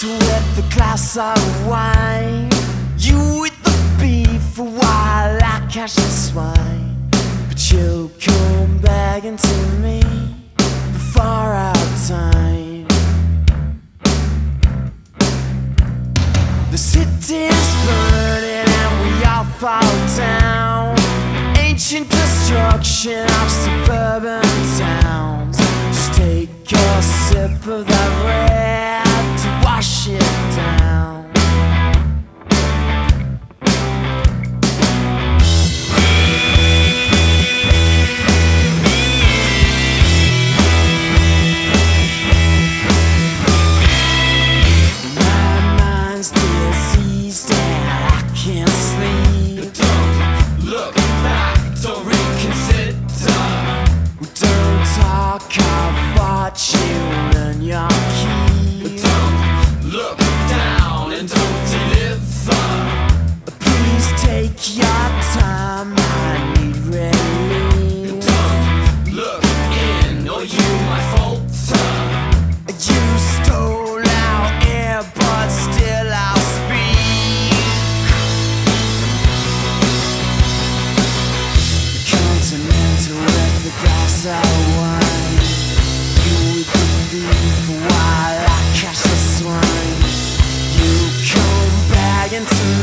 with a glass of wine. You eat the beef while I catch the swine. But you'll come begging to me before our time. The city's burning and we all fall down. Ancient destruction of suburban towns. Just take a sip of that red to wash it down. My mind's diseased and I can't sleep. Don't look back, don't reconsider. Don't talk of fortune and your keys. Don't look down and don't deliver. Please take your time, I need relief. Don't look in or you might falter. You stole our air, but still I'll speak. Continental with the glass of wine. You eat the beef while I catch the swine. You come begging to